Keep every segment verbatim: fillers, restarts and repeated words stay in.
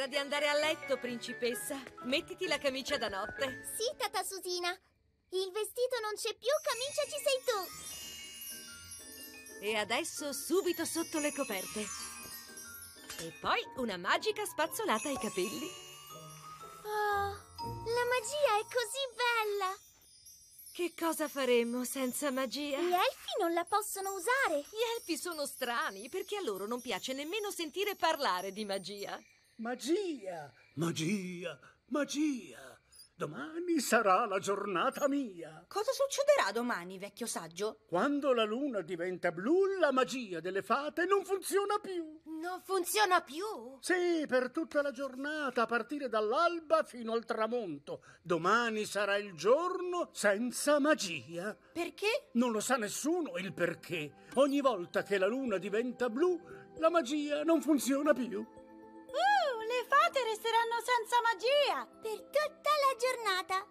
ora di andare a letto, principessa. Mettiti la camicia da notte. Sì, Tata Susina. Il vestito non c'è più, camicia ci sei tu. E adesso subito sotto le coperte. E poi una magica spazzolata ai capelli. Oh, la magia è così bella. Che cosa faremmo senza magia? Gli elfi non la possono usare. Gli elfi sono strani, perché a loro non piace nemmeno sentire parlare di magia. Magia, magia, magia. Domani sarà la giornata mia. Cosa succederà domani, vecchio saggio? Quando la luna diventa blu, la magia delle fate non funziona più. Non funziona più? Sì, per tutta la giornata, a partire dall'alba fino al tramonto. Domani sarà il giorno senza magia. Perché? Non lo sa nessuno il perché. Ogni volta che la luna diventa blu, la magia non funziona più. Uh, le fate resteranno senza magia! Per tutta la giornata.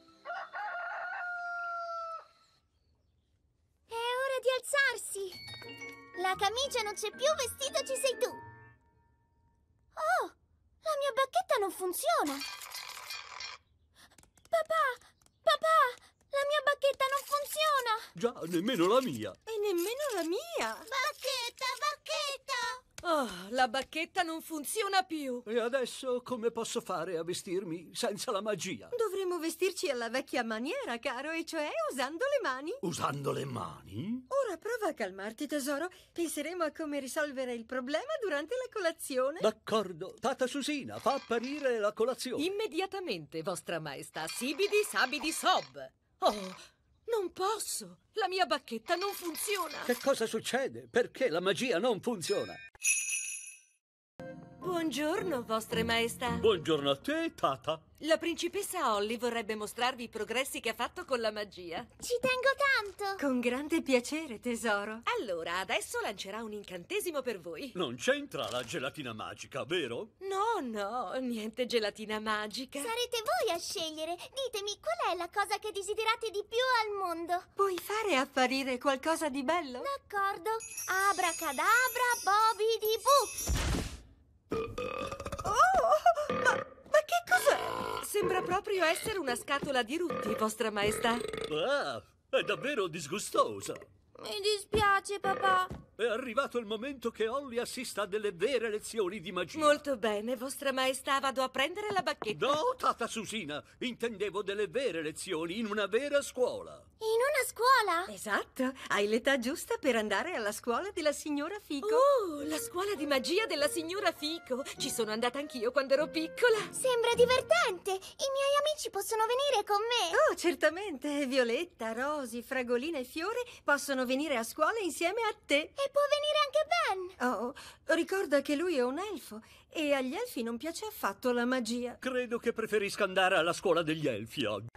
È ora di alzarsi. La camicia non c'è più, vestito ci sei tu. Oh, la mia bacchetta non funziona. Papà, papà, la mia bacchetta non funziona. Già, nemmeno la mia. E nemmeno la mia. Bacchetta, bacchetta. Oh, la bacchetta non funziona più. E adesso come posso fare a vestirmi senza la magia? Dovremmo vestirci alla vecchia maniera, caro, e cioè usando le mani. Usando le mani? Ora prova a calmarti, tesoro. Penseremo a come risolvere il problema durante la colazione. D'accordo. Tata Susina, fa apparire la colazione. Immediatamente, vostra maestà. Sibidi, sabidi, sob. Oh, non posso. La mia bacchetta non funziona. Che cosa succede? Perché la magia non funziona? Buongiorno, vostre maestà. Buongiorno a te, Tata. La principessa Holly vorrebbe mostrarvi i progressi che ha fatto con la magia. Ci tengo tanto. Con grande piacere, tesoro. Allora, adesso lancerà un incantesimo per voi. Non c'entra la gelatina magica, vero? No, no, niente gelatina magica. Sarete voi a scegliere. Ditemi, qual è la cosa che desiderate di più al mondo? Puoi fare apparire qualcosa di bello? D'accordo. Abracadabra, Bobby di Boo. Oh, ma, ma che cos'è? Sembra proprio essere una scatola di rutti, vostra maestà. Ah, è davvero disgustosa. Mi dispiace, papà. È arrivato il momento che Holly assista a delle vere lezioni di magia. Molto bene, vostra maestà, vado a prendere la bacchetta. No, Tata Susina, intendevo delle vere lezioni in una vera scuola. In una scuola? Esatto, hai l'età giusta per andare alla scuola della signora Fico. Oh, la scuola di magia della signora Fico. Ci sono andata anch'io quando ero piccola. Sembra divertente. I miei amici possono venire con me. Oh, certamente. Violetta, Rosy, Fragolina e Fiore possono venire a scuola insieme a te. E può venire anche Ben. Oh, ricorda che lui è un elfo e agli elfi non piace affatto la magia. Credo che preferisca andare alla scuola degli elfi oggi.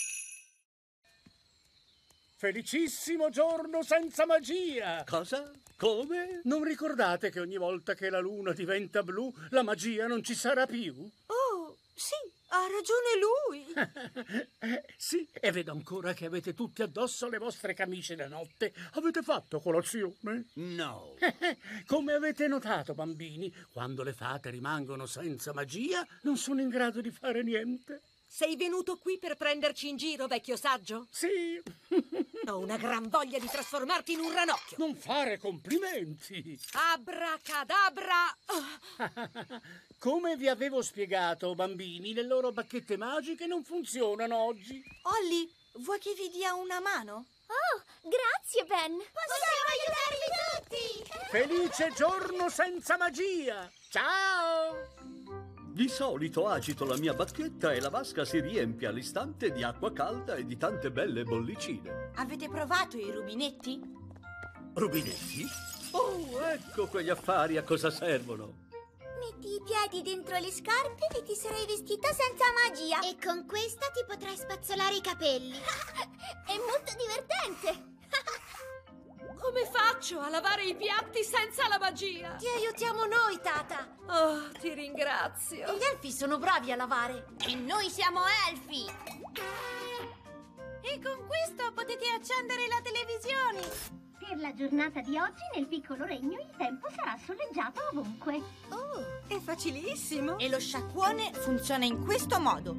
Felicissimo giorno senza magia! Cosa? Come? Non ricordate che ogni volta che la luna diventa blu, la magia non ci sarà più? Oh, sì, ha ragione lui. Sì, e vedo ancora che avete tutti addosso le vostre camicie da notte. Avete fatto colazione? No. Come avete notato, bambini, quando le fate rimangono senza magia, non sono in grado di fare niente. Sei venuto qui per prenderci in giro, vecchio saggio? Sì. Ho una gran voglia di trasformarti in un ranocchio. Non fare complimenti. Abracadabra! Oh. Come vi avevo spiegato, bambini, le loro bacchette magiche non funzionano oggi. Holly, vuoi che vi dia una mano? Oh, grazie, Ben. Possiamo aiutarvi tutti. Felice giorno senza magia. Ciao! Di solito agito la mia bacchetta e la vasca si riempie all'istante di acqua calda e di tante belle bollicine. Avete provato i rubinetti? Rubinetti? Oh, ecco quegli affari a cosa servono. Metti i piedi dentro le scarpe e ti sarai vestita senza magia. E con questa ti potrai spazzolare i capelli. È molto divertente. Come faccio a lavare i piatti senza la magia? Ti aiutiamo noi, Tata. Oh, ti ringrazio. E gli elfi sono bravi a lavare. E noi siamo elfi. E con questo potete accendere la televisione. Per la giornata di oggi nel piccolo regno il tempo sarà soleggiato ovunque. Oh, è facilissimo. E lo sciacquone funziona in questo modo.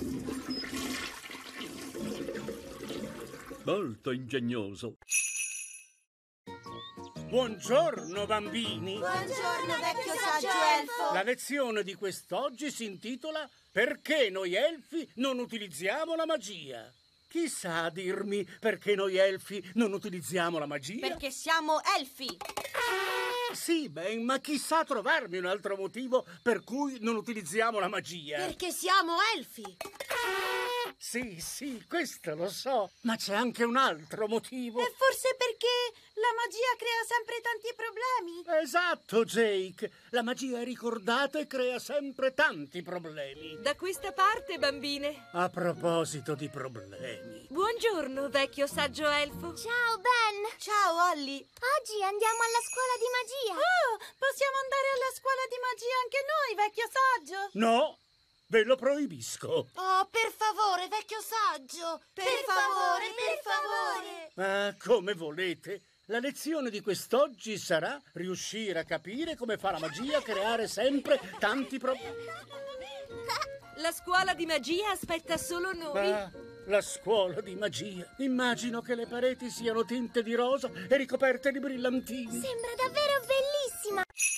Molto ingegnoso. Buongiorno, bambini. Buongiorno, vecchio saggio elfo. La lezione di quest'oggi si intitola Perché noi elfi non utilizziamo la magia? Chi sa dirmi perché noi elfi non utilizziamo la magia? Perché siamo elfi. Sì, ben, ma chi sa trovarmi un altro motivo per cui non utilizziamo la magia? Perché siamo elfi. Sì, sì, questo lo so, ma c'è anche un altro motivo. E forse perché la magia crea sempre tanti problemi. Esatto, Jake. La magia è ricordata e crea sempre tanti problemi. Da questa parte, bambine. A proposito di problemi. Buongiorno, vecchio saggio elfo. Ciao, Ben! Ciao, Holly. Oggi andiamo alla scuola di magia. Oh, possiamo andare alla scuola di magia anche noi, vecchio saggio? No, ve lo proibisco. Oh, per favore, vecchio saggio. Per, Per favore, per favore. Ma come volete. La lezione di quest'oggi sarà riuscire a capire come fa la magia a creare sempre tanti problemi. La scuola di magia aspetta solo noi. Ah, la scuola di magia. Immagino che le pareti siano tinte di rosa e ricoperte di brillantini. Sembra davvero bellissima.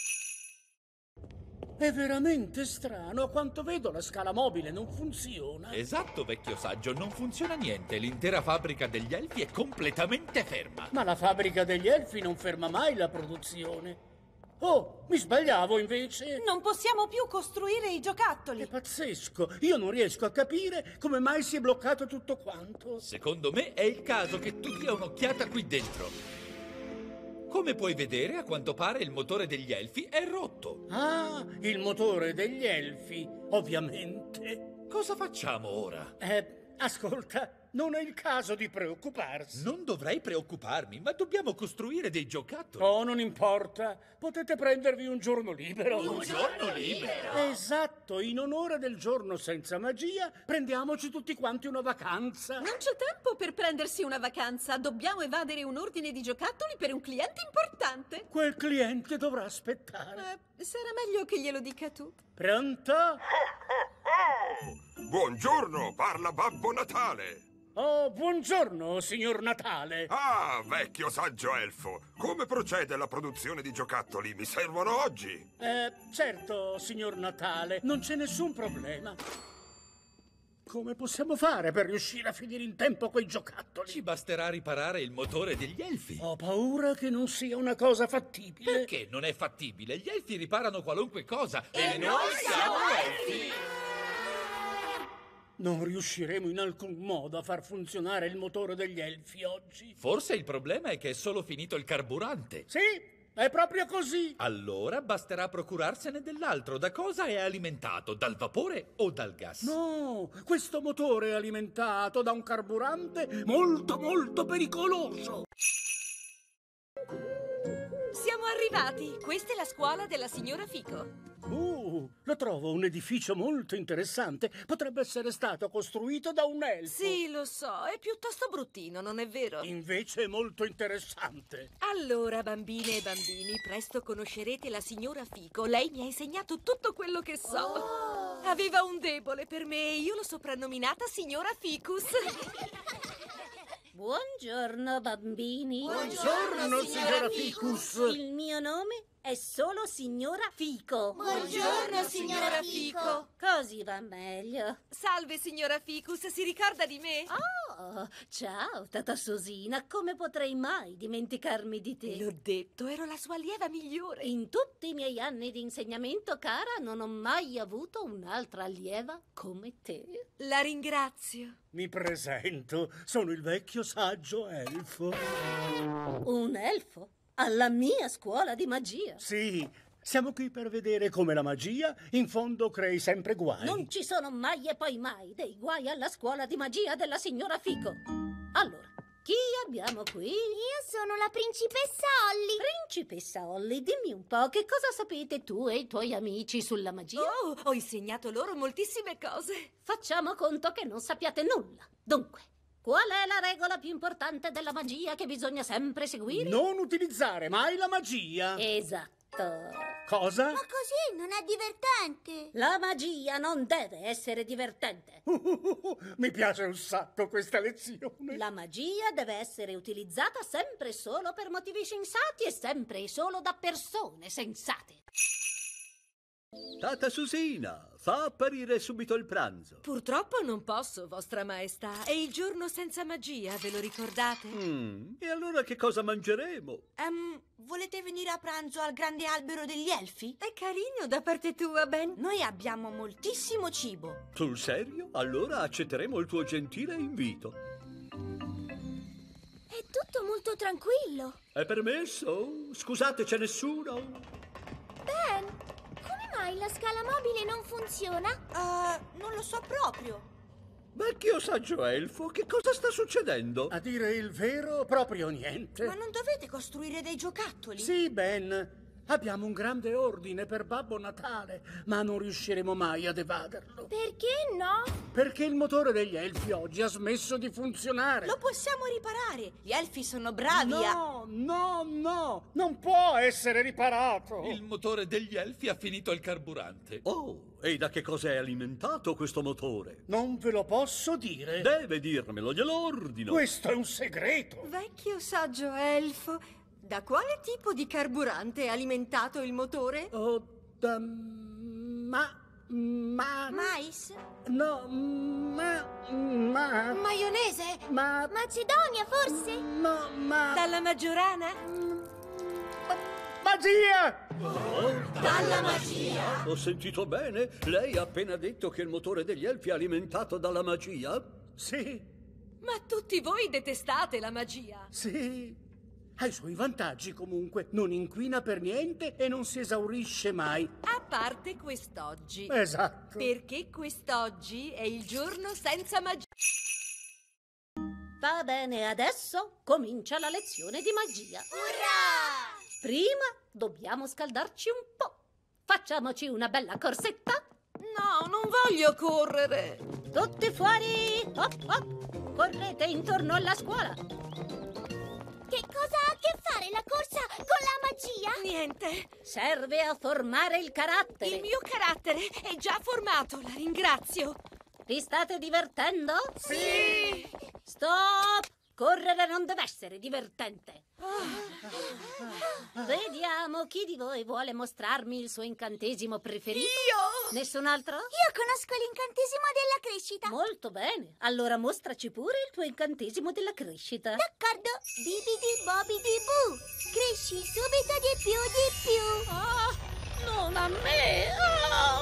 È veramente strano, a quanto vedo la scala mobile non funziona. Esatto, vecchio saggio, non funziona niente. L'intera fabbrica degli elfi è completamente ferma. Ma la fabbrica degli elfi non ferma mai la produzione. Oh, mi sbagliavo invece. Non possiamo più costruire i giocattoli. È pazzesco, io non riesco a capire come mai si è bloccato tutto quanto. Secondo me è il caso che tu dia un'occhiata qui dentro. Come puoi vedere, a quanto pare il motore degli elfi è rotto. Ah, il motore degli elfi, ovviamente. Cosa facciamo ora? Eh, ascolta, non è il caso di preoccuparsi. Non dovrei preoccuparmi, ma dobbiamo costruire dei giocattoli. Oh, non importa, potete prendervi un giorno libero. Un giorno libero? Esatto, in onore del giorno senza magia, prendiamoci tutti quanti una vacanza. Non c'è tempo per prendersi una vacanza. Dobbiamo evadere un ordine di giocattoli per un cliente importante. Quel cliente dovrà aspettare. Eh, sarà meglio che glielo dica tu. Pronto? Buongiorno, parla Babbo Natale. Oh, buongiorno, signor Natale. Ah, vecchio saggio elfo. Come procede la produzione di giocattoli? Mi servono oggi. Eh, certo, signor Natale, non c'è nessun problema. Come possiamo fare per riuscire a finire in tempo quei giocattoli? Ci basterà riparare il motore degli elfi. Ho paura che non sia una cosa fattibile. Perché non è fattibile? Gli elfi riparano qualunque cosa. E noi siamo elfi. Non riusciremo in alcun modo a far funzionare il motore degli elfi oggi. Forse il problema è che è solo finito il carburante. Sì, è proprio così. Allora basterà procurarsene dell'altro. Da cosa è alimentato? Dal vapore o dal gas? No, questo motore è alimentato da un carburante molto molto pericoloso. Siamo arrivati. Questa è la scuola della signora Fico. Uh, lo trovo un edificio molto interessante. Potrebbe essere stato costruito da un elfo. Sì, lo so, è piuttosto bruttino, non è vero? Invece è molto interessante. Allora, bambine e bambini, presto conoscerete la signora Fico. Lei mi ha insegnato tutto quello che so. Oh. Aveva un debole per me e io l'ho soprannominata signora Ficus. Buongiorno, bambini. Buongiorno, signora Ficus. Il mio nome è solo signora Fico. Buongiorno, signora Fico. Così va meglio. Salve, signora Ficus, si ricorda di me? Oh, ciao, Tata Susina. Come potrei mai dimenticarmi di te? L'ho detto, ero la sua allieva migliore. In tutti i miei anni di insegnamento, cara, non ho mai avuto un'altra allieva come te. La ringrazio. Mi presento, sono il vecchio saggio elfo. Un elfo? Alla mia scuola di magia? Sì, siamo qui per vedere come la magia in fondo crei sempre guai. Non ci sono mai e poi mai dei guai alla scuola di magia della signora Fico. Allora, chi abbiamo qui? Io sono la principessa Holly. Principessa Holly, dimmi un po', che cosa sapete tu e i tuoi amici sulla magia? Oh, ho insegnato loro moltissime cose. Facciamo conto che non sappiate nulla. Dunque, Qual è la regola più importante della magia che bisogna sempre seguire? Non utilizzare mai la magia. Esatto. Cosa? Ma così non è divertente. La magia non deve essere divertente. Uh, uh, uh, uh, mi piace un sacco questa lezione. La magia deve essere utilizzata sempre e solo per motivi sensati e sempre e solo da persone sensate. Tata Susina, fa apparire subito il pranzo. Purtroppo non posso, vostra maestà. È il giorno senza magia, ve lo ricordate? Mm, e allora che cosa mangeremo? Um, volete venire a pranzo al grande albero degli elfi? È carino da parte tua, Ben. Noi abbiamo moltissimo cibo. Sul serio? Allora accetteremo il tuo gentile invito. È tutto molto tranquillo. È permesso? Scusate, c'è nessuno? Ben, come mai la scala mobile non funziona? Uh, non lo so proprio. Vecchio saggio elfo, che cosa sta succedendo? A dire il vero, proprio niente. Ma non dovete costruire dei giocattoli? Sì, Ben. Abbiamo un grande ordine per Babbo Natale, ma non riusciremo mai ad evaderlo. Perché no? Perché il motore degli elfi oggi ha smesso di funzionare. Lo possiamo riparare. Gli elfi sono bravi a... No, no, no, non può essere riparato. Il motore degli elfi ha finito il carburante. Oh, e da che cosa è alimentato questo motore? Non ve lo posso dire. Deve dirmelo, glielo ordino. Questo è un segreto. Vecchio saggio elfo, da quale tipo di carburante è alimentato il motore? Oh, da, ma... ma... Mais? No, ma... ma... Maionese? ma... Macedonia, forse? no, ma... Dalla Maggiorana? magia! Dalla magia? Ho sentito bene? Lei ha appena detto che il motore degli elfi è alimentato dalla magia? Sì, Ma tutti voi detestate la magia. sì. Ha i suoi vantaggi comunque. Non inquina per niente e non si esaurisce mai. A parte quest'oggi. Esatto. Perché quest'oggi è il giorno senza magia. Va bene, adesso comincia la lezione di magia. Urrà! Prima dobbiamo scaldarci un po'. Facciamoci una bella corsetta. No, non voglio correre. Tutti fuori! Hop, hop. Correte intorno alla scuola. Che cosa ha a che fare la corsa con la magia? Niente. Serve a formare il carattere. Il mio carattere è già formato, la ringrazio. Vi state divertendo? Sì. Stop! Correre non deve essere divertente. Ah. Vediamo chi di voi vuole mostrarmi il suo incantesimo preferito. Io! Nessun altro? Io conosco l'incantesimo della crescita. Molto bene. Allora mostraci pure il tuo incantesimo della crescita. D'accordo. Bibidi bobidi boo. Cresci subito di più di più. Ah, non a me! Ah,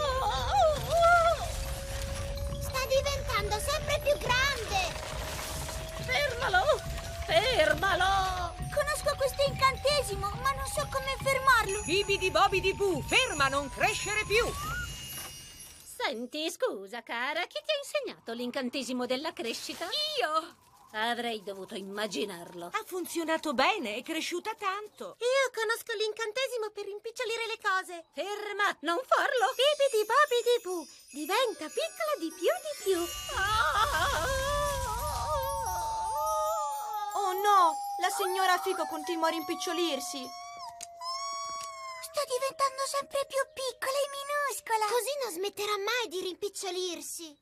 Sta diventando sempre più grande. fermalo! Fermalo! Conosco questo incantesimo, ma non so come fermarlo. Bibidi bobidi boo, ferma, non crescere più. Senti, scusa cara, chi ti ha insegnato l'incantesimo della crescita? Io! Avrei dovuto immaginarlo. Ha funzionato bene, è cresciuta tanto. Io conosco l'incantesimo per rimpicciolire le cose. Ferma, non farlo! Bibidi bobidi boo. Diventa piccola di più di più. Oh no! La signora Fico continua a rimpicciolirsi. Sta diventando sempre più piccola e minuscola. Così non smetterà mai di rimpicciolirsi.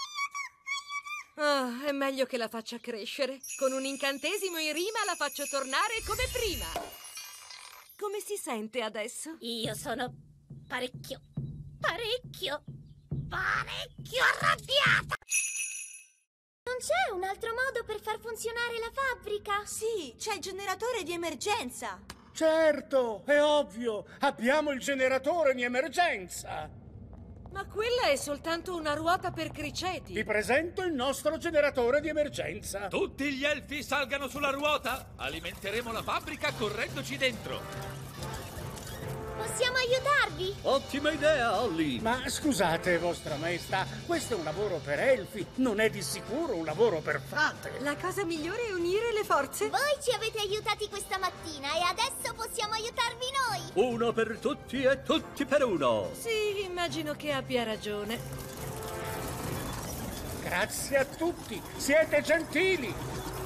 Ah, è meglio che la faccia crescere. Con un incantesimo in rima la faccio tornare come prima. Come si sente adesso? Io sono parecchio, parecchio, parecchio arrabbiata! Non c'è un altro modo per far funzionare la fabbrica? Sì, c'è il generatore di emergenza. Certo, è ovvio. Abbiamo il generatore di emergenza. Ma quella è soltanto una ruota per criceti. Vi presento il nostro generatore di emergenza. Tutti gli elfi salgano sulla ruota! Alimenteremo la fabbrica correndoci dentro! Possiamo aiutarvi? Ottima idea, Holly! Ma scusate, vostra maestà, questo è un lavoro per elfi, non è di sicuro un lavoro per fate. La cosa migliore è unire le forze. Voi ci avete aiutati questa mattina e adesso possiamo aiutarvi noi. Uno per tutti e tutti per uno! Sì, immagino che abbia ragione. Grazie a tutti, siete gentili.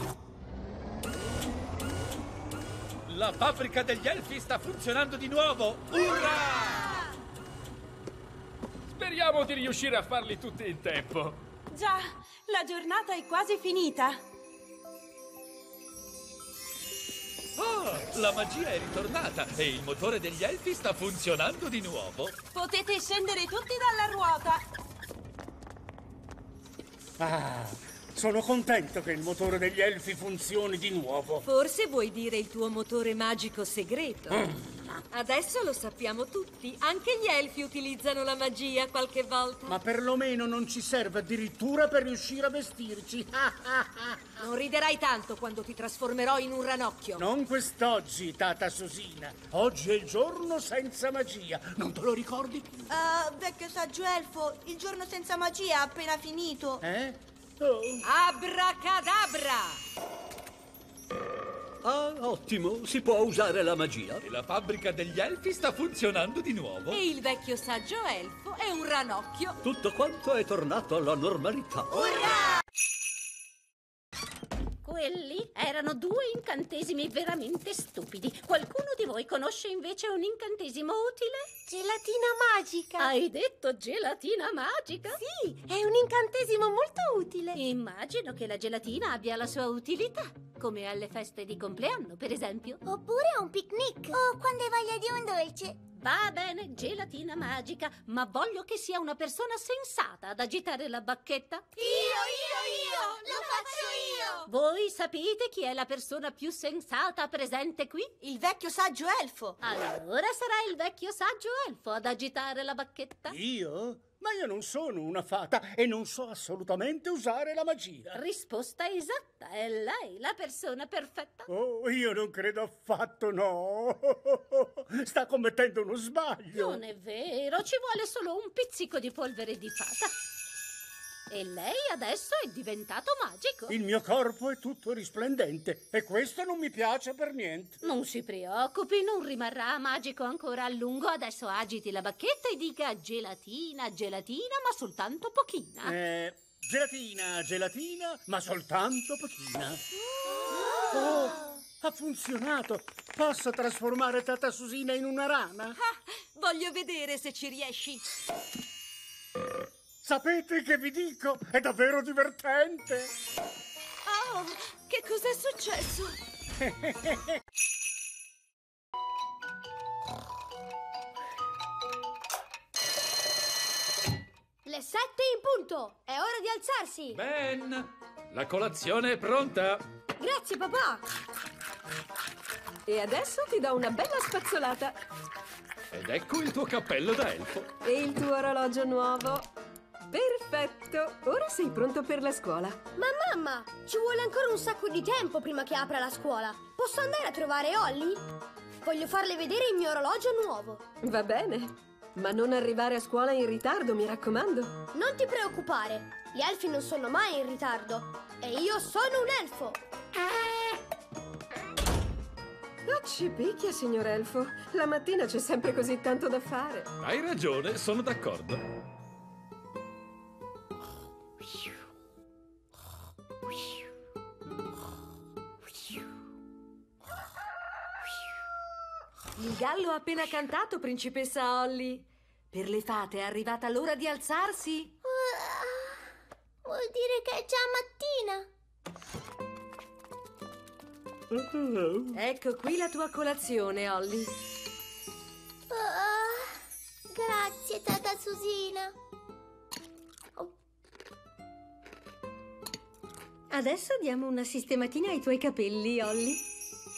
La fabbrica degli elfi sta funzionando di nuovo! Urrà! Speriamo di riuscire a farli tutti in tempo. Già, la giornata è quasi finita. Oh, la magia è ritornata e il motore degli elfi sta funzionando di nuovo. Potete scendere tutti dalla ruota. Ah, sono contento che il motore degli elfi funzioni di nuovo. Forse vuoi dire il tuo motore magico segreto. Mm. Adesso lo sappiamo tutti. Anche gli elfi utilizzano la magia qualche volta. Ma perlomeno non ci serve addirittura per riuscire a vestirci. Non riderai tanto quando ti trasformerò in un ranocchio. Non quest'oggi, Tata Susina. Oggi è il giorno senza magia. Non te lo ricordi più? Uh, vecchio saggio elfo, il giorno senza magia è appena finito. Eh? Oh. Abracadabra! Ah, ottimo, si può usare la magia. E la fabbrica degli elfi sta funzionando di nuovo. E il vecchio saggio elfo è un ranocchio. Tutto quanto è tornato alla normalità. Urrà! Quelli erano due incantesimi veramente stupidi. Qualcuno di voi conosce invece un incantesimo utile? Gelatina magica. Hai detto gelatina magica? Sì, è un incantesimo molto utile. Immagino che la gelatina abbia la sua utilità, come alle feste di compleanno, per esempio. Oppure a un picnic. O quando hai voglia di un dolce. Va bene, gelatina magica, ma voglio che sia una persona sensata ad agitare la bacchetta. Io, io, io! Lo faccio io! Voi sapete chi è la persona più sensata presente qui? Il vecchio saggio elfo. Allora sarà il vecchio saggio elfo ad agitare la bacchetta. Io? Ma io non sono una fata e non so assolutamente usare la magia. Risposta esatta, è lei la persona perfetta. Oh, io non credo affatto, no. Sta commettendo uno sbaglio. Non è vero, ci vuole solo un pizzico di polvere di fata. E lei adesso è diventato magico. Il mio corpo è tutto risplendente e questo non mi piace per niente. Non si preoccupi, non rimarrà magico ancora a lungo. Adesso agiti la bacchetta e dica gelatina, gelatina, ma soltanto pochina. Eh, gelatina, gelatina, ma soltanto pochina. Oh, ha funzionato. Posso trasformare Tata Susina in una rana? Ah, voglio vedere se ci riesci. Sapete che vi dico? È davvero divertente! Oh, che cos'è successo? Le sette in punto! È ora di alzarsi! Ben, la colazione è pronta! Grazie, papà! E adesso ti do una bella spazzolata. Ed ecco il tuo cappello da elfo. E il tuo orologio nuovo. Perfetto! Ora sei pronto per la scuola. Ma mamma, ci vuole ancora un sacco di tempo prima che apra la scuola. Posso andare a trovare Holly? Voglio farle vedere il mio orologio nuovo. Va bene, ma non arrivare a scuola in ritardo, mi raccomando. Non ti preoccupare, gli elfi non sono mai in ritardo. E io sono un elfo. Acci picchia, signor elfo. La mattina c'è sempre così tanto da fare. Hai ragione, sono d'accordo. Il gallo ha appena cantato, principessa Holly. Per le fate è arrivata l'ora di alzarsi. Uh, vuol dire che è già mattina. Ecco qui la tua colazione, Holly. Uh, grazie, Tata Susina. Oh. Adesso diamo una sistematina ai tuoi capelli, Holly.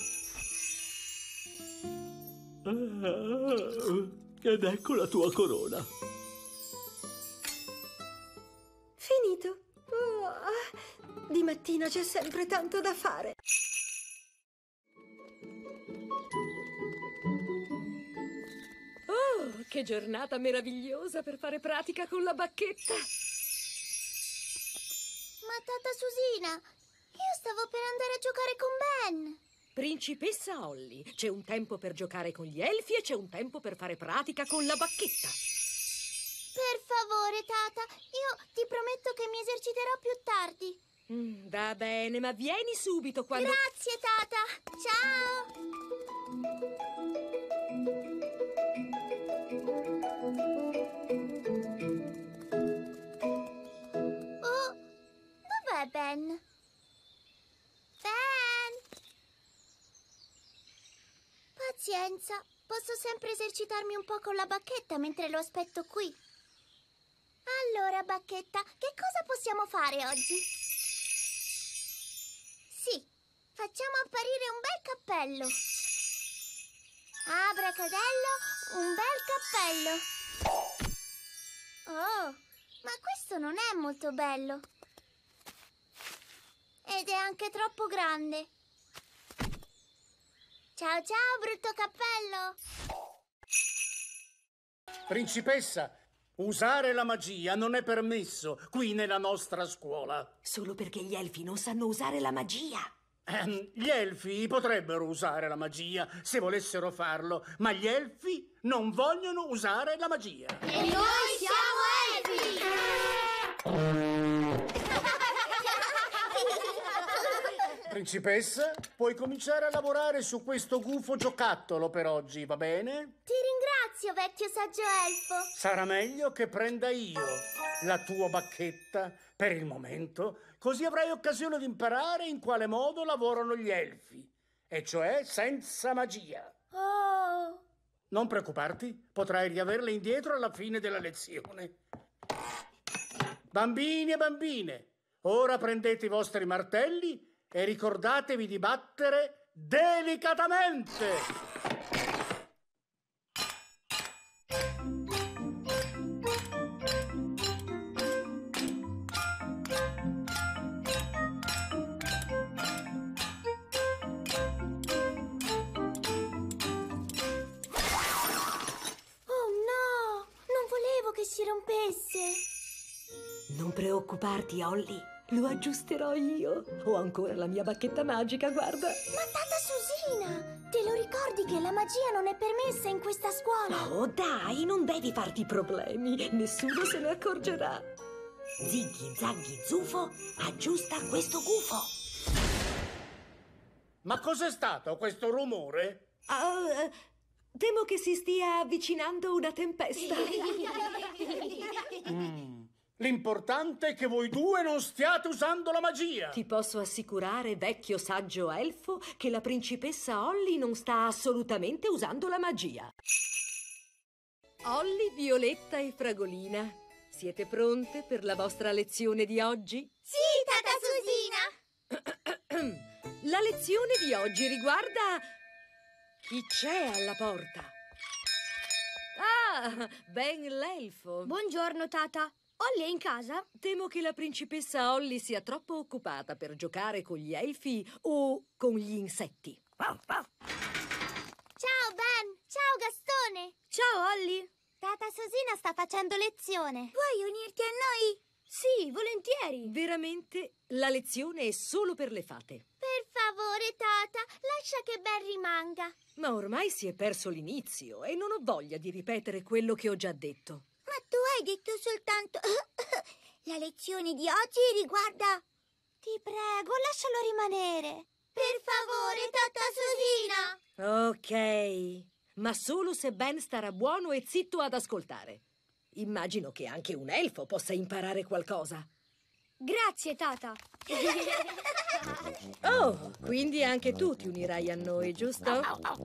Ed ecco la tua corona. Finito. Oh, di mattina c'è sempre tanto da fare. Oh, che giornata meravigliosa per fare pratica con la bacchetta. Ma Tata Susina, io stavo per andare a giocare con Ben. Principessa Holly, c'è un tempo per giocare con gli elfi e c'è un tempo per fare pratica con la bacchetta. Per favore, Tata, io ti prometto che mi eserciterò più tardi. Mm, va bene, ma vieni subito quando... Grazie, Tata. Ciao. Oh, dov'è Ben? Ben! Pazienza, posso sempre esercitarmi un po' con la bacchetta mentre lo aspetto qui. Allora, bacchetta, che cosa possiamo fare oggi? Sì, facciamo apparire un bel cappello. Abracadello, un bel cappello. Oh, ma questo non è molto bello. Ed è anche troppo grande. Ciao ciao, brutto cappello. Principessa, usare la magia non è permesso qui nella nostra scuola. Solo perché gli elfi non sanno usare la magia. Ehm, gli elfi potrebbero usare la magia se volessero farlo, ma gli elfi non vogliono usare la magia. E noi siamo elfi! Principessa, puoi cominciare a lavorare su questo gufo giocattolo per oggi, va bene? Ti ringrazio, vecchio saggio elfo. Sarà meglio che prenda io la tua bacchetta per il momento, così avrai occasione di imparare in quale modo lavorano gli elfi, e cioè senza magia. Oh! Non preoccuparti, potrai riaverla indietro alla fine della lezione. Bambini e bambine, ora prendete i vostri martelli e ricordatevi di battere delicatamente. Si rompesse. Non preoccuparti, Holly. Lo aggiusterò io. Ho ancora la mia bacchetta magica, guarda. Ma Tata Susina, te lo ricordi che la magia non è permessa in questa scuola? Oh, dai, non devi farti problemi. Nessuno se ne accorgerà. Ziggy, zaggy, zufo, aggiusta questo gufo. Ma cos'è stato questo rumore? Uh, temo che si stia avvicinando una tempesta. Mm. L'importante è che voi due non stiate usando la magia. Ti posso assicurare, vecchio saggio elfo, che la principessa Holly non sta assolutamente usando la magia. Holly, Violetta e Fragolina, siete pronte per la vostra lezione di oggi? Sì, Tata Susina! La lezione di oggi riguarda chi c'è alla porta. Ah, Ben l'elfo. Buongiorno, Tata. Holly è in casa? Temo che la principessa Holly sia troppo occupata per giocare con gli elfi o con gli insetti. Ciao, Ben! Ciao, Gastone! Ciao, Holly! Tata Susina sta facendo lezione. Vuoi unirti a noi? Sì, volentieri. Veramente, la lezione è solo per le fate. Per favore, Tata, lascia che Ben rimanga. Ma ormai si è perso l'inizio e non ho voglia di ripetere quello che ho già detto. Ma tu hai detto soltanto... La lezione di oggi riguarda... Ti prego, lascialo rimanere. Per favore, Tata Susina. Ok, ma solo se Ben starà buono e zitto ad ascoltare. Immagino che anche un elfo possa imparare qualcosa. Grazie, Tata. Oh, quindi anche tu ti unirai a noi, giusto?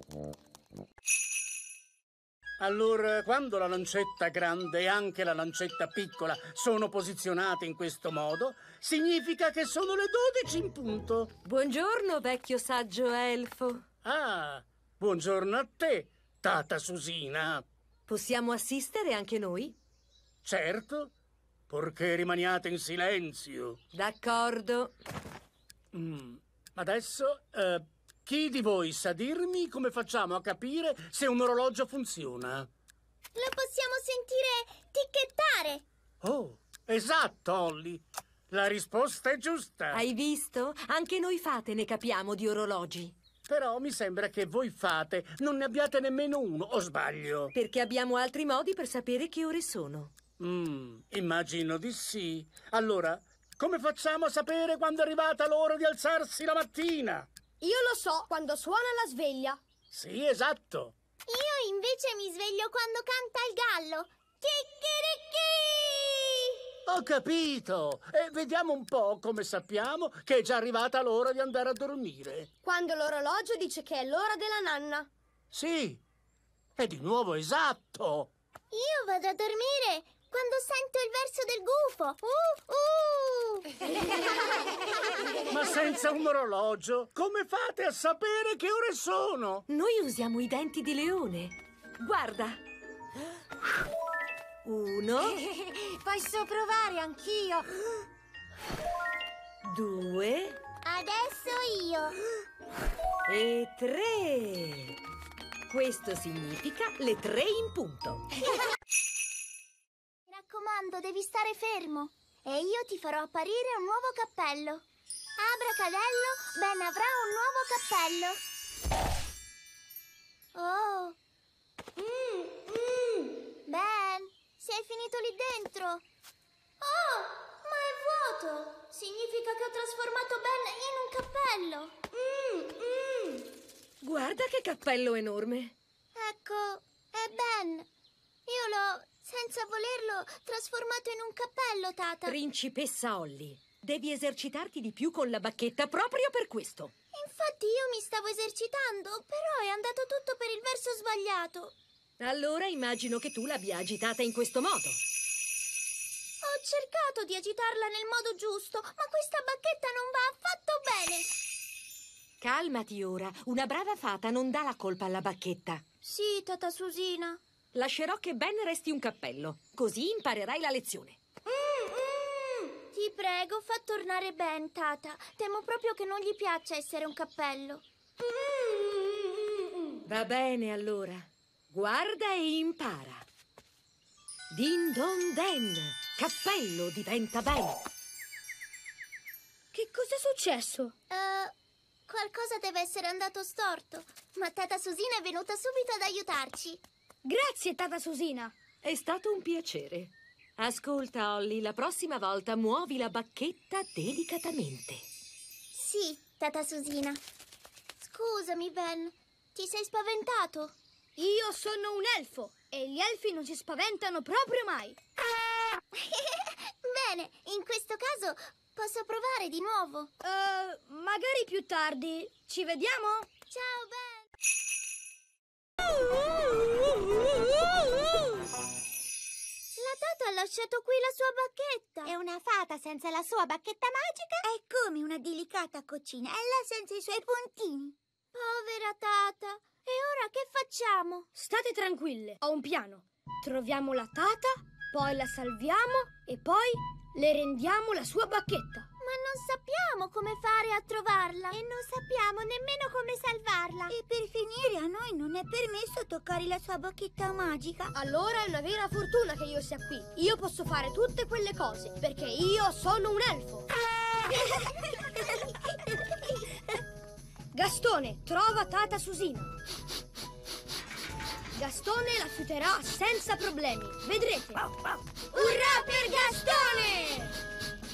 Allora, quando la lancetta grande e anche la lancetta piccola sono posizionate in questo modo, significa che sono le dodici in punto. Buongiorno, vecchio saggio elfo. Ah, buongiorno a te, Tata Susina. Possiamo assistere anche noi? Certo, purché rimaniate in silenzio. D'accordo. Mm, adesso... Eh, chi di voi sa dirmi come facciamo a capire se un orologio funziona? Lo possiamo sentire ticchettare. Oh, esatto, Holly. La risposta è giusta. Hai visto? Anche noi fate ne capiamo di orologi. Però mi sembra che voi fate non ne abbiate nemmeno uno, o sbaglio? Perché abbiamo altri modi per sapere che ore sono. Mm, immagino di sì. Allora, come facciamo a sapere quando è arrivata l'ora di alzarsi la mattina? Io lo so, quando suona la sveglia. Sì, esatto. Io invece mi sveglio quando canta il gallo. Chicchirichì! Ho capito. E vediamo un po' come sappiamo che è già arrivata l'ora di andare a dormire. Quando l'orologio dice che è l'ora della nanna. Sì, è di nuovo esatto. Io vado a dormire quando sento il verso del gufo. Uh, uh! Ma senza un orologio, come fate a sapere che ore sono? Noi usiamo i denti di leone. Guarda. Uno. Posso provare anch'io. Due. Adesso io. E tre. Questo significa le tre in punto. Mi raccomando, devi stare fermo. E io ti farò apparire un nuovo cappello. Abracadello, Ben avrà un nuovo cappello. Oh. Mm, mm. Ben, sei finito lì dentro. Oh, ma è vuoto. Significa che ho trasformato Ben in un cappello. Mm, mm. Guarda che cappello enorme. Ecco, è Ben. Io l'ho, senza volerlo, trasformato in un cappello, Tata. Principessa Holly, devi esercitarti di più con la bacchetta proprio per questo. Infatti io mi stavo esercitando, però è andato tutto per il verso sbagliato. Allora immagino che tu l'abbia agitata in questo modo. Ho cercato di agitarla nel modo giusto, ma questa bacchetta non va affatto bene. Calmati ora, una brava fata non dà la colpa alla bacchetta. Sì, Tata Susina. Lascerò che Ben resti un cappello, così imparerai la lezione. Mm, mm. Ti prego, fa tornare Ben, Tata. Temo proprio che non gli piaccia essere un cappello. Mm. Va bene, allora. Guarda e impara. Din don den, cappello diventa Ben. Che cos'è successo? Uh, qualcosa deve essere andato storto, ma Tata Susina è venuta subito ad aiutarci. Grazie, Tata Susina. È stato un piacere. Ascolta, Holly, la prossima volta muovi la bacchetta delicatamente. Sì, Tata Susina. Scusami, Ben. Ti sei spaventato? Io sono un elfo e gli elfi non si spaventano proprio mai. Bene, in questo caso posso provare di nuovo. Uh, magari più tardi. Ci vediamo? Ciao, Ben. La Tata ha lasciato qui la sua bacchetta. E una fata senza la sua bacchetta magica è come una delicata coccinella senza i suoi puntini. Povera Tata. E ora che facciamo? State tranquille, ho un piano. Troviamo la Tata, poi la salviamo e poi le rendiamo la sua bacchetta. Ma non sappiamo come fare a trovarla. E non sappiamo nemmeno come salvarla. E per finire a noi non è permesso toccare la sua bacchetta magica. Allora è una vera fortuna che io sia qui. Io posso fare tutte quelle cose, perché io sono un elfo. Gastone, trova Tata Susina. Gastone la fiuterà senza problemi. Vedrete. Urrà per Gastone!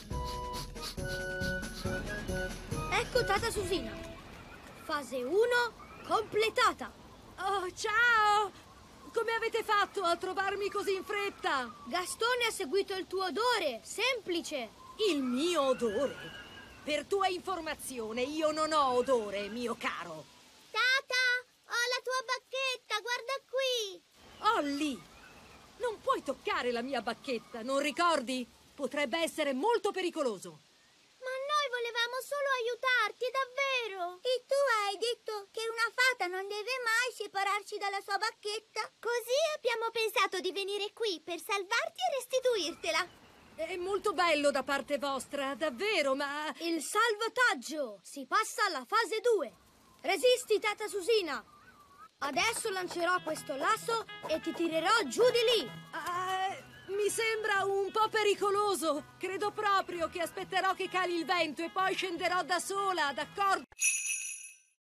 Ecco Tata Susina. Fase uno completata. Oh, ciao! Come avete fatto a trovarmi così in fretta? Gastone ha seguito il tuo odore, semplice. Il mio odore? Per tua informazione, io non ho odore, mio caro. Tata, ho la tua bacchetta, guarda qui. Holly, non puoi toccare la mia bacchetta, non ricordi? Potrebbe essere molto pericoloso. Ma noi volevamo solo aiutarti, davvero. E tu hai detto che una fata non deve mai separarsi dalla sua bacchetta. Così abbiamo pensato di venire qui per salvarti e restituirtela. È molto bello da parte vostra, davvero, ma... Il salvataggio! Si passa alla fase due. Resisti, Tata Susina. Adesso lancerò questo lasso e ti tirerò giù di lì. Uh, mi sembra un po' pericoloso. Credo proprio che aspetterò che cali il vento e poi scenderò da sola, d'accordo?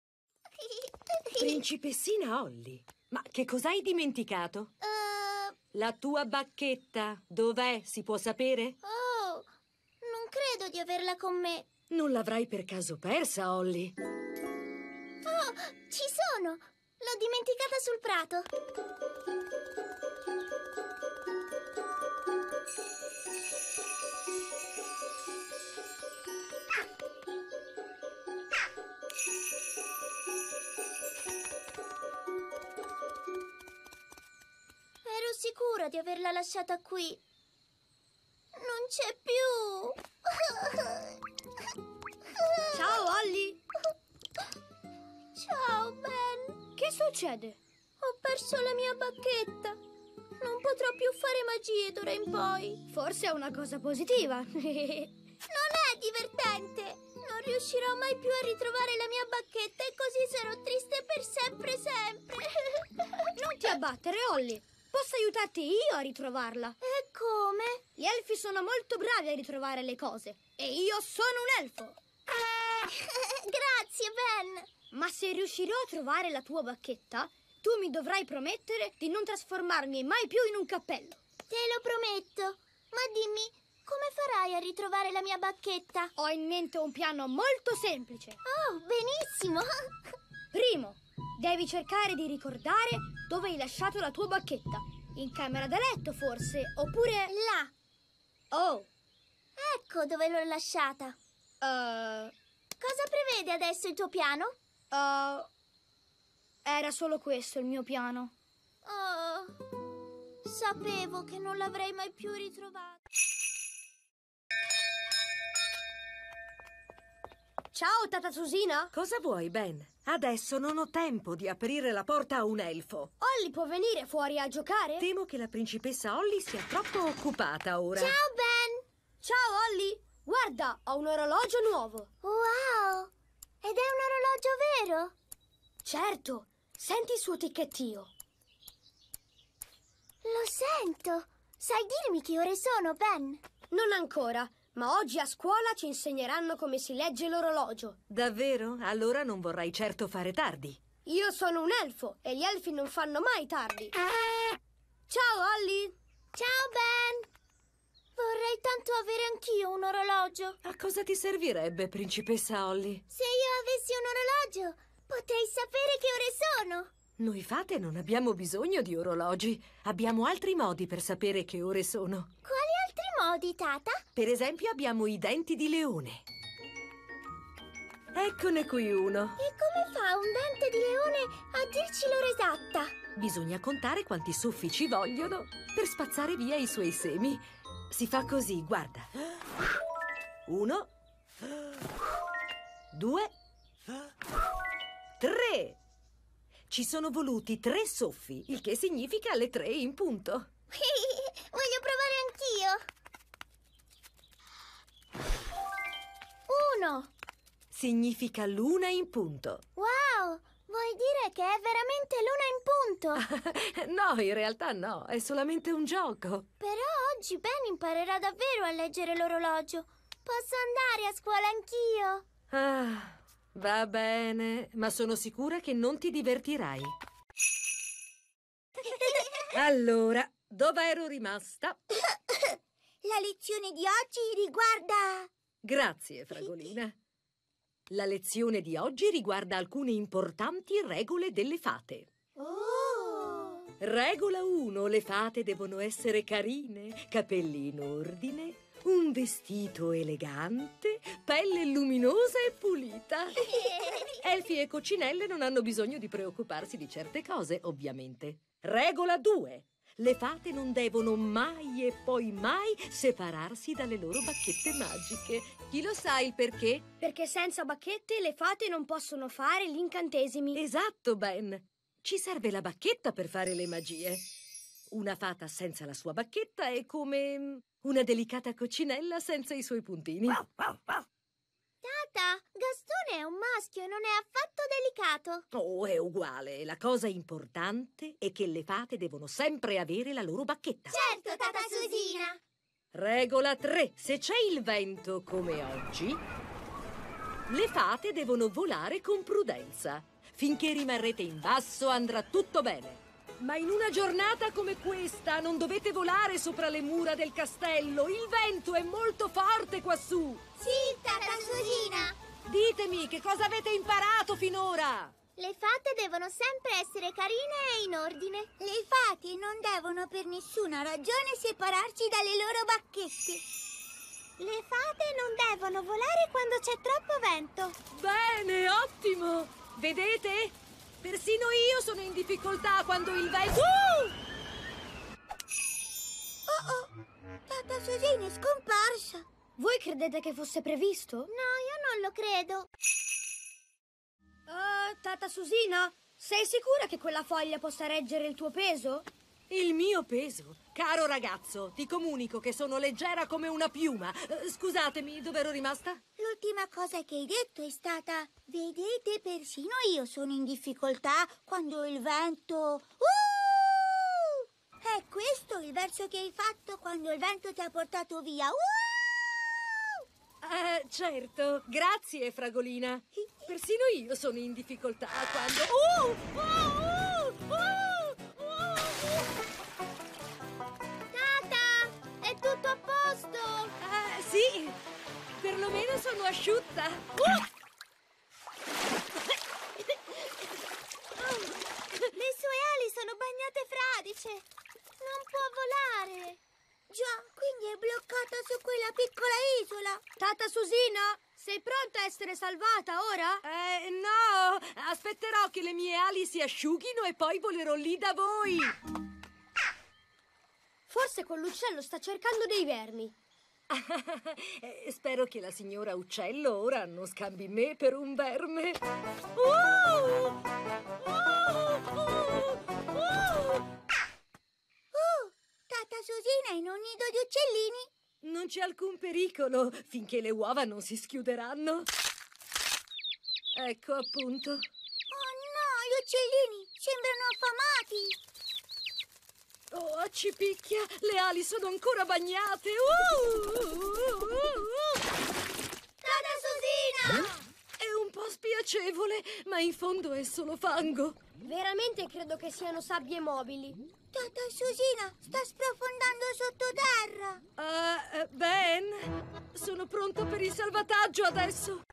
Principessina Holly, ma che cosa hai dimenticato? Uh, La tua bacchetta, dov'è? Si può sapere? Oh, non credo di averla con me. Non l'avrai per caso persa, Holly? Oh, ci sono! L'ho dimenticata sul prato. Ero sicura di averla lasciata qui. Non c'è più. Ciao, Holly. Ciao, Ben. Che succede? Ho perso la mia bacchetta. Non potrò più fare magie d'ora in poi. Forse è una cosa positiva. Non è divertente. Non riuscirò mai più a ritrovare la mia bacchetta e così sarò triste per sempre, sempre. Non ti abbattere, Holly. Posso aiutarti io a ritrovarla. E come? Gli elfi sono molto bravi a ritrovare le cose. E io sono un elfo. Grazie, Ben. Ma se riuscirò a trovare la tua bacchetta, tu mi dovrai promettere di non trasformarmi mai più in un cappello. Te lo prometto. Ma dimmi, come farai a ritrovare la mia bacchetta? Ho in mente un piano molto semplice. Oh, benissimo. Primo, devi cercare di ricordare dove hai lasciato la tua bacchetta. In camera da letto, forse, oppure... là. Oh. Ecco dove l'ho lasciata. Uh... Cosa prevede adesso il tuo piano? Uh... Era solo questo il mio piano. Oh, sapevo che non l'avrei mai più ritrovata. Ciao, Tata Susina. Cosa vuoi, Ben? Adesso non ho tempo di aprire la porta a un elfo. Holly può venire fuori a giocare? Temo che la principessa Holly sia troppo occupata ora. Ciao, Ben. Ciao, Holly. Guarda, ho un orologio nuovo. Wow! Ed è un orologio vero? Certo. Senti il suo ticchettio. Lo sento. Sai dirmi che ore sono, Ben? Non ancora, ma oggi a scuola ci insegneranno come si legge l'orologio. Davvero? Allora non vorrai certo fare tardi. Io sono un elfo e gli elfi non fanno mai tardi. Ciao, Holly. Ciao, Ben. Vorrei tanto avere anch'io un orologio. A cosa ti servirebbe, principessa Holly? Se io avessi un orologio, potrei sapere che ore sono. Noi fate non abbiamo bisogno di orologi. Abbiamo altri modi per sapere che ore sono. Quali altri modi, Tata? Per esempio abbiamo i denti di leone. Eccone qui uno. E come fa un dente di leone a dirci l'ora esatta? Bisogna contare quanti soffi ci vogliono per spazzare via i suoi semi. Si fa così, guarda. Uno. Due. Tre. Ci sono voluti tre soffi, il che significa le tre in punto. Voglio provare anch'io. Uno. Significa l'una in punto. Wow! Vuoi dire che è veramente l'una in punto? No, in realtà no, è solamente un gioco. Però oggi Ben imparerà davvero a leggere l'orologio. Posso andare a scuola anch'io? Ah, va bene, ma sono sicura che non ti divertirai. Allora, dove ero rimasta? La lezione di oggi riguarda... Grazie, Fragolina. La lezione di oggi riguarda alcune importanti regole delle fate. Oh! Regola uno. Le fate devono essere carine, capelli in ordine, un vestito elegante, pelle luminosa e pulita. Elfi e coccinelle non hanno bisogno di preoccuparsi di certe cose, ovviamente. Regola due. Le fate non devono mai e poi mai separarsi dalle loro bacchette magiche. Chi lo sa il perché? Perché senza bacchette le fate non possono fare gli incantesimi. Esatto, Ben. Ci serve la bacchetta per fare le magie. Una fata senza la sua bacchetta è come una delicata coccinella senza i suoi puntini. Tata, Gastone è un maschio e non è affatto delicato. Oh, è uguale. La cosa importante è che le fate devono sempre avere la loro bacchetta. Certo, Tata Susina. Regola tre. Se c'è il vento come oggi, le fate devono volare con prudenza. Finché rimarrete in basso andrà tutto bene. Ma in una giornata come questa non dovete volare sopra le mura del castello. Il vento è molto forte quassù. Sì, Tata Susina. Ditemi, che cosa avete imparato finora? Le fate devono sempre essere carine e in ordine. Le fate non devono per nessuna ragione separarci dalle loro bacchette. Le fate non devono volare quando c'è troppo vento. Bene, ottimo. Vedete? Persino io sono in difficoltà quando il vento... Uh! Oh oh, Tata Susina è scomparsa. Voi credete che fosse previsto? No, io non lo credo. Uh, Tata Susina, sei sicura che quella foglia possa reggere il tuo peso? Il mio peso? Caro ragazzo, ti comunico che sono leggera come una piuma. Uh, scusatemi, dove ero rimasta? L'ultima cosa che hai detto è stata: vedete, persino io sono in difficoltà quando il vento... Uh! È questo il verso che hai fatto quando il vento ti ha portato via. Uh! Eh, certo. Grazie, Fragolina. Persino io sono in difficoltà quando... Uh! Uh! Uh! Uh! Uh! Tata, è tutto a posto? Eh, sì. Perlomeno sono asciutta. Uh! Le sue ali sono bagnate fradice. Non può volare. Già, quindi è bloccata su quella piccola isola. Tata Susina, sei pronta a essere salvata ora? Eh, no! Aspetterò che le mie ali si asciughino e poi volerò lì da voi. Forse quell'uccello sta cercando dei vermi. eh, spero che la signora Uccello ora non scambi me per un verme. Uh! Uh! Uh! Uh! Tata Susina è in un nido di uccellini. Non c'è alcun pericolo finché le uova non si schiuderanno. Ecco appunto. Oh no, gli uccellini sembrano affamati. Oh, accipicchia, le ali sono ancora bagnate. Uh, uh, uh, uh. Tata Susina! È un po' spiacevole, ma in fondo è solo fango. Veramente credo che siano sabbie mobili. Tata Susina sta sprofondando sottoterra. Uh, Ben, sono pronto per il salvataggio adesso.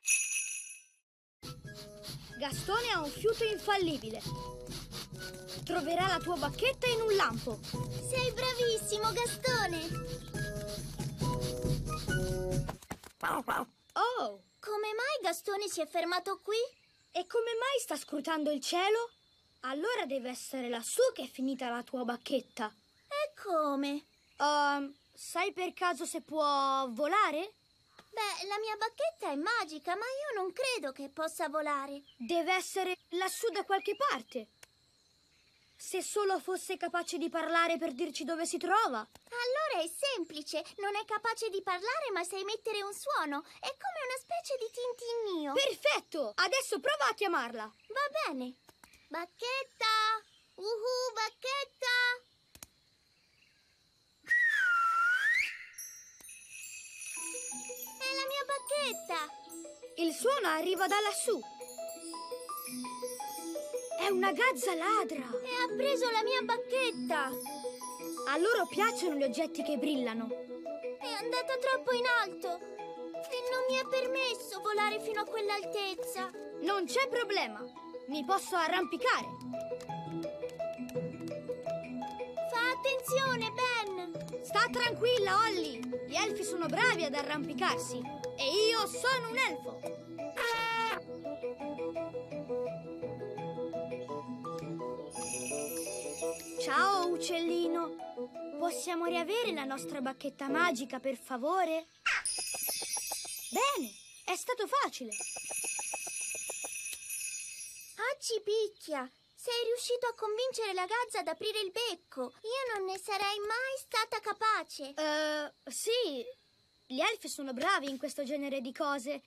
Gastone ha un fiuto infallibile. Troverà la tua bacchetta in un lampo. Sei bravissimo, Gastone. Oh! Come mai Gastone si è fermato qui? E come mai sta scrutando il cielo? Allora deve essere lassù che è finita la tua bacchetta. E come? Um, sai per caso se può volare? Beh, la mia bacchetta è magica, ma io non credo che possa volare. Deve essere lassù da qualche parte. Se solo fosse capace di parlare per dirci dove si trova. Allora è semplice. Non è capace di parlare, ma sa emettere un suono. È come una specie di tintinnio. Perfetto! Adesso prova a chiamarla. Va bene. Bacchetta! Uhu, bacchetta! È la mia bacchetta! Il suono arriva da lassù. È una gazza ladra. E ha preso la mia bacchetta. A loro piacciono gli oggetti che brillano. È andata troppo in alto e non mi ha permesso volare fino a quell'altezza. Non c'è problema. Mi posso arrampicare. Fa attenzione, Ben. Sta tranquilla, Holly. Gli elfi sono bravi ad arrampicarsi. E io sono un elfo. Ciao, uccellino. Possiamo riavere la nostra bacchetta magica, per favore? Bene, è stato facile. Accipicchia, sei riuscito a convincere la gazza ad aprire il becco. Io non ne sarei mai stata capace. Uh, sì, gli elfi sono bravi in questo genere di cose.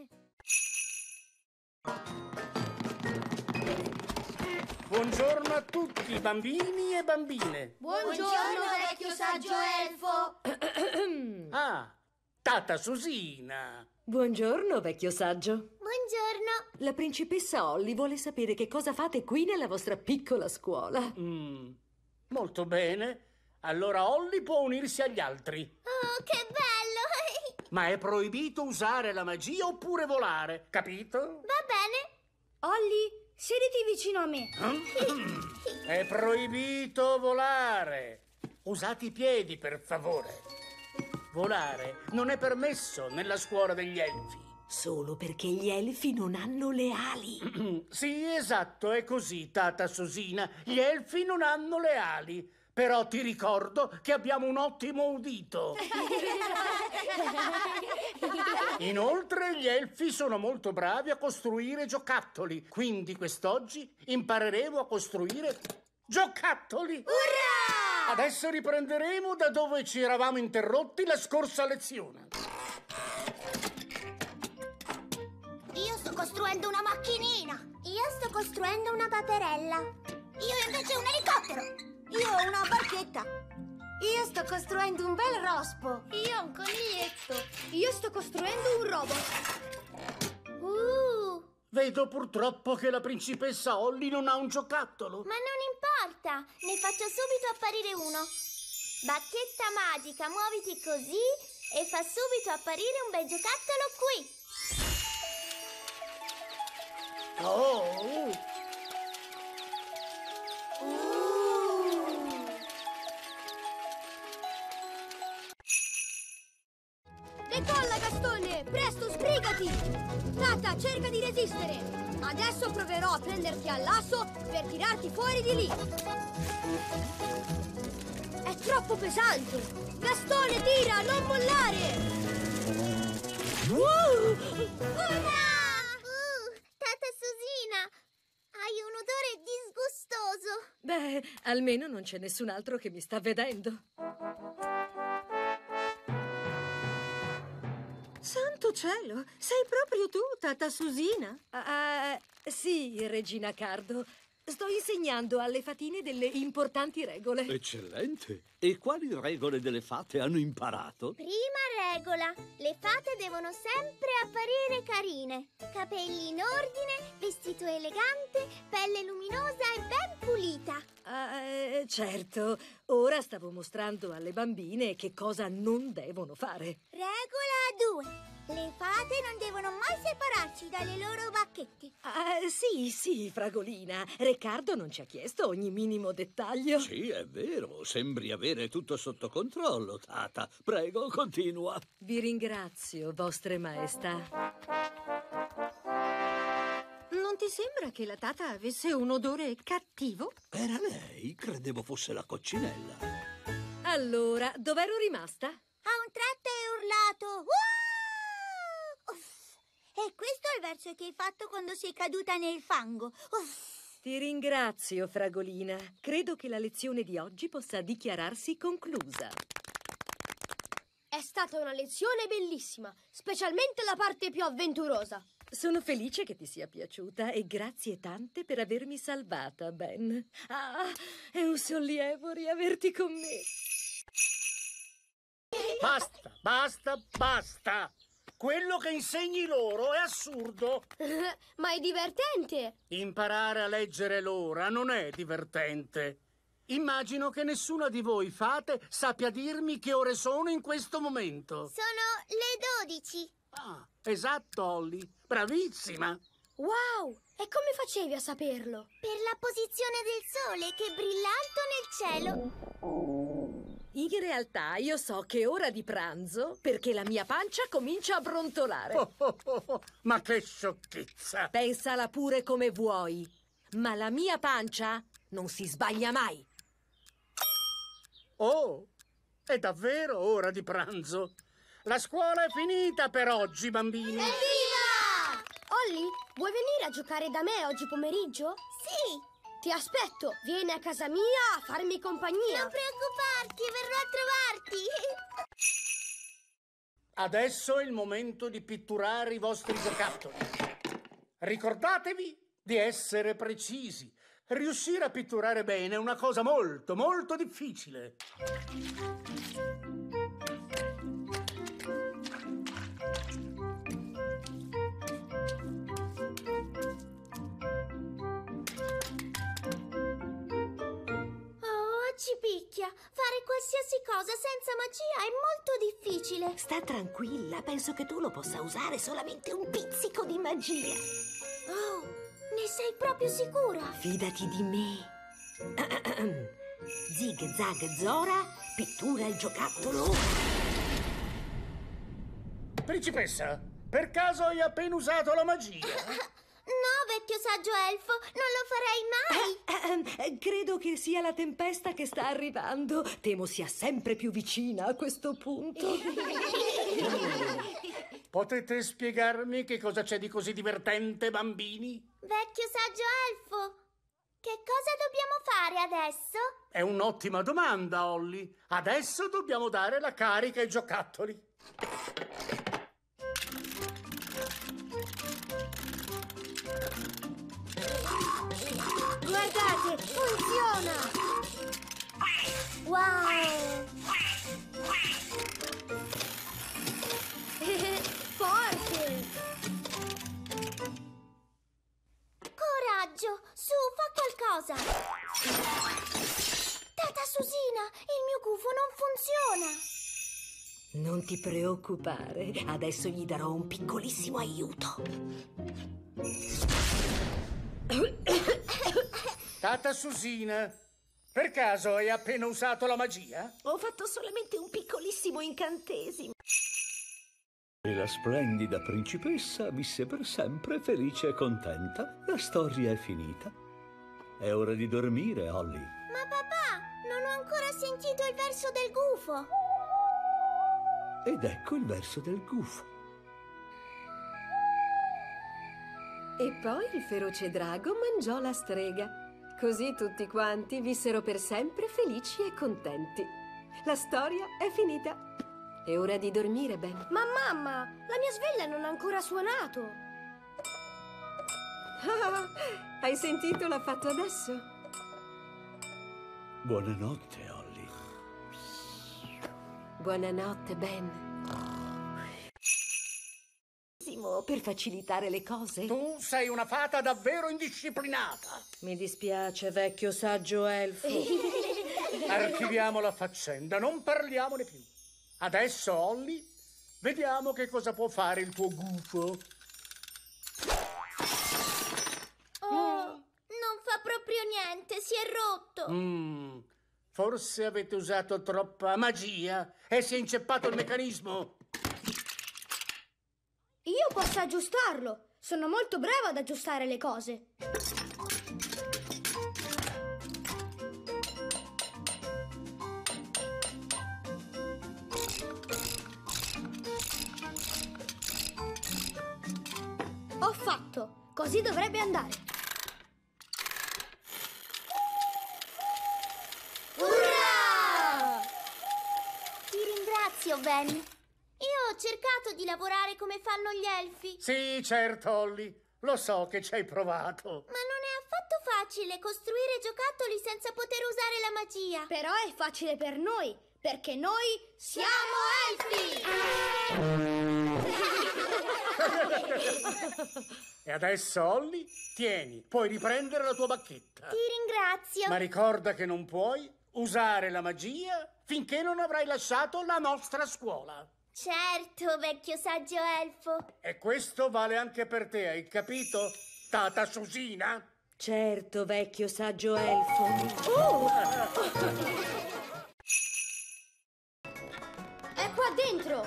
Buongiorno a tutti, bambini e bambine. Buongiorno, vecchio saggio elfo. Ah, Tata Susina. Buongiorno, vecchio saggio. Buongiorno. La principessa Holly vuole sapere che cosa fate qui nella vostra piccola scuola. Mm, molto bene. Allora Holly può unirsi agli altri. Oh, che bello! Ma è proibito usare la magia oppure volare, capito? Va bene. Holly, siediti vicino a me. È proibito volare. Usate i piedi, per favore. Volare non è permesso nella scuola degli elfi. Solo perché gli elfi non hanno le ali. Sì, esatto, è così, Tata Susina. Gli elfi non hanno le ali. Però ti ricordo che abbiamo un ottimo udito. Inoltre gli elfi sono molto bravi a costruire giocattoli. Quindi quest'oggi impareremo a costruire giocattoli. Urrà! Adesso riprenderemo da dove ci eravamo interrotti la scorsa lezione. Io sto costruendo una macchinina. Io sto costruendo una paperella. Io invece un elicottero. Io ho una barchetta. Io sto costruendo un bel rospo. Io un coniglietto. Io sto costruendo un robot. Uh! Vedo purtroppo che la principessa Holly non ha un giocattolo. Ma non importa, ne faccio subito apparire uno. Bacchetta magica, muoviti così e fa subito apparire un bel giocattolo qui. Oh! Decolla, Gastone! Presto, sbrigati! Tata, cerca di resistere! Adesso proverò a prenderti al lasso per tirarti fuori di lì! È troppo pesante! Gastone, tira! Non mollare! Uh! Urrà! Uh, Tata Susina, hai un odore disgustoso. Beh, almeno non c'è nessun altro che mi sta vedendo. Santo cielo, sei proprio tu, Tata Susina? Ah, sì, Regina Cardo. Sto insegnando alle fatine delle importanti regole. Eccellente! E quali regole delle fate hanno imparato? Prima regola, le fate devono sempre apparire carine. Capelli in ordine, vestito elegante, pelle luminosa e ben pulita. Ah, eh, certo, ora stavo mostrando alle bambine che cosa non devono fare. Regola due. Le fate non devono mai separarsi dalle loro bacchette. Ah, sì, sì, Fragolina. Riccardo non ci ha chiesto ogni minimo dettaglio. Sì, è vero. Sembri avere tutto sotto controllo, Tata. Prego, continua. Vi ringrazio, vostre maestà. Non ti sembra che la Tata avesse un odore cattivo? Era lei? Credevo fosse la coccinella. Allora, dov'ero rimasta? A un tratto hai urlato. Uh! Uff. E questo è il verso che hai fatto quando sei caduta nel fango. Uff. Ti ringrazio, Fragolina. Credo che la lezione di oggi possa dichiararsi conclusa. È stata una lezione bellissima, specialmente la parte più avventurosa. Sono felice che ti sia piaciuta e grazie tante per avermi salvata, Ben. Ah, è un sollievo riaverti con me. Basta, basta, basta! Quello che insegni loro è assurdo. Ma è divertente. Imparare a leggere l'ora non è divertente. Immagino che nessuna di voi fate sappia dirmi che ore sono in questo momento. Sono le dodici. Ah, esatto, Holly. Bravissima. Wow! E come facevi a saperlo? Per la posizione del sole che brilla alto nel cielo. In realtà io so che è ora di pranzo perché la mia pancia comincia a brontolare. Oh, oh, oh, oh, ma che sciocchezza! Pensala pure come vuoi, ma la mia pancia non si sbaglia mai. Oh, è davvero ora di pranzo. La scuola è finita per oggi, bambini. Evviva! Holly, vuoi venire a giocare da me oggi pomeriggio? Sì! Ti aspetto, vieni a casa mia a farmi compagnia. Non preoccuparti, verrò a trovarti. Adesso è il momento di pitturare i vostri giocattoli. Ricordatevi di essere precisi. Riuscire a pitturare bene è una cosa molto, molto difficile. magia. Fare qualsiasi cosa senza magia è molto difficile. Sta tranquilla, penso che tu lo possa usare solamente un pizzico di magia. Oh, ne sei proprio sicura? Fidati di me. Zig Zag Zora, pittura il giocattolo. Principessa, per caso hai appena usato la magia? No, vecchio saggio elfo, non lo farei mai. Eh, eh, credo che sia la tempesta che sta arrivando. Temo sia sempre più vicina a questo punto. Potete spiegarmi che cosa c'è di così divertente, bambini? Vecchio saggio elfo, che cosa dobbiamo fare adesso? È un'ottima domanda, Holly. Adesso dobbiamo dare la carica ai giocattoli. Guardate, funziona! Wow! Forte! Coraggio, su, fa qualcosa! Tata Susina, il mio gufo non funziona! Non ti preoccupare, adesso gli darò un piccolissimo aiuto. Tata Susina, per caso hai appena usato la magia? Ho fatto solamente un piccolissimo incantesimo. E la splendida principessa visse per sempre felice e contenta. La storia è finita. È ora di dormire, Holly. Ma papà, non ho ancora sentito il verso del gufo. Ed ecco il verso del gufo. E poi il feroce drago mangiò la strega. Così tutti quanti vissero per sempre felici e contenti. La storia è finita. È ora di dormire, Ben. Ma mamma, la mia sveglia non ha ancora suonato. Ah, hai sentito? L'ha fatto adesso. Buonanotte, Holly. Buonanotte, Ben. Per facilitare le cose. Tu sei una fata davvero indisciplinata. Mi dispiace, vecchio saggio elfo. Archiviamo la faccenda, non parliamone più. Adesso, Holly, vediamo che cosa può fare il tuo gufo. Oh, non fa proprio niente, si è rotto. Mm, forse avete usato troppa magia e si è inceppato il meccanismo. Io posso aggiustarlo. Sono molto brava ad aggiustare le cose. Ho fatto. Così dovrebbe andare. Urrà! Ti ringrazio, Ben. Io ho cercato di lavorare come fanno gli elfi. Sì, certo, Holly. Lo so che ci hai provato. Ma non è affatto facile costruire giocattoli senza poter usare la magia. Però è facile per noi, perché noi siamo elfi! E adesso, Holly, tieni, puoi riprendere la tua bacchetta. Ti ringrazio. Ma ricorda che non puoi usare la magia finché non avrai lasciato la nostra scuola. Certo, vecchio saggio elfo. E questo vale anche per te, hai capito, Tata Susina? Certo, vecchio saggio elfo. Uh! È qua dentro!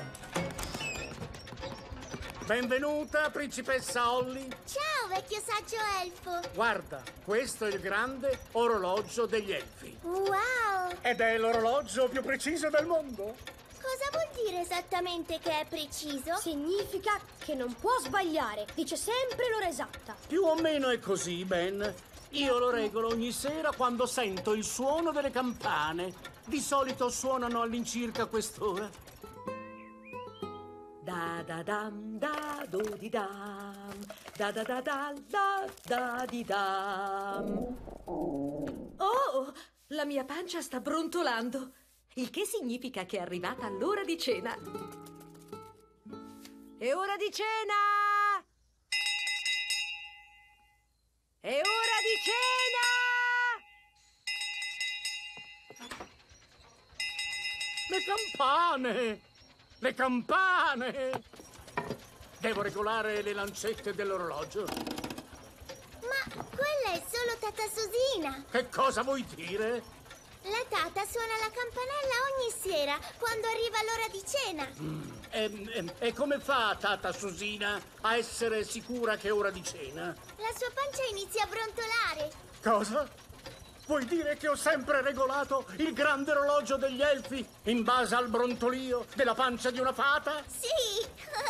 Benvenuta, principessa Holly. Ciao, vecchio saggio elfo. Guarda, questo è il grande orologio degli elfi. Wow! Ed è l'orologio più preciso del mondo. Cosa vuol dire esattamente che è preciso? Significa che non può sbagliare. Dice sempre l'ora esatta. Più o meno è così, Ben. Io lo regolo ogni sera quando sento il suono delle campane. Di solito suonano all'incirca a quest'ora. Da da dam da do di dam, da da da da da da di dam. Oh, la mia pancia sta brontolando, il che significa che è arrivata l'ora di cena. È ora di cena! È ora di cena! Le campane! Le campane! Devo regolare le lancette dell'orologio. Ma quella è solo Tata Susina. Che cosa vuoi dire? La Tata suona la campanella ogni sera quando arriva l'ora di cena. Mm. E, e, e come fa Tata Susina a essere sicura che è ora di cena? La sua pancia inizia a brontolare. Cosa? Vuoi dire che ho sempre regolato il grande orologio degli elfi in base al brontolio della pancia di una fata? Sì!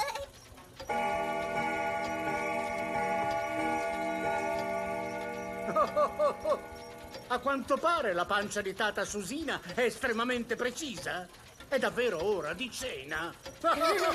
Oh, oh, oh, oh. A quanto pare la pancia di Tata Susina è estremamente precisa. È davvero ora di cena. Ciao,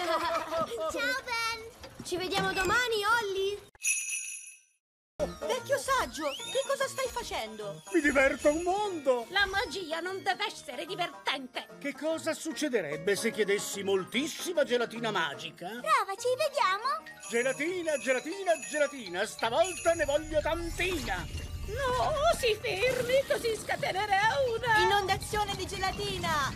Ben! Ci vediamo domani, Holly! Vecchio saggio, che cosa stai facendo? Mi diverto un mondo! La magia non deve essere divertente! Che cosa succederebbe se chiedessi moltissima gelatina magica? Provaci, vediamo! Gelatina, gelatina, gelatina, stavolta ne voglio tantina! No, si fermi, così scatenerà una... Inondazione di gelatina!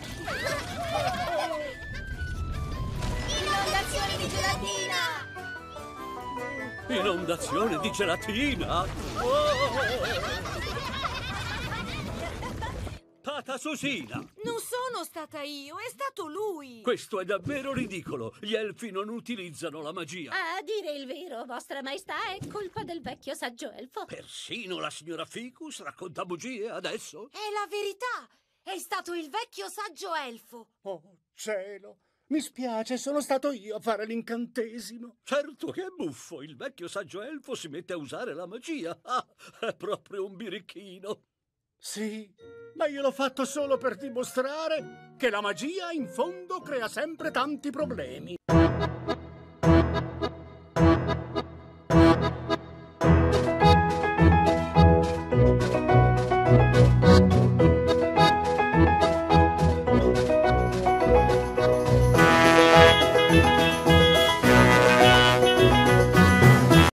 Inondazione di gelatina! Inondazione di gelatina! Oh! Tata Susina! Non sono stata io, è stato lui! Questo è davvero ridicolo! Gli elfi non utilizzano la magia! A dire il vero, vostra maestà, è colpa del vecchio saggio elfo. Persino la signora Ficus racconta bugie adesso? È la verità! È stato il vecchio saggio elfo! Oh, cielo! Mi spiace, sono stato io a fare l'incantesimo. Certo che è buffo! Il vecchio saggio elfo si mette a usare la magia! Ah, è proprio un birichino! Sì, ma io l'ho fatto solo per dimostrare che la magia in fondo crea sempre tanti problemi.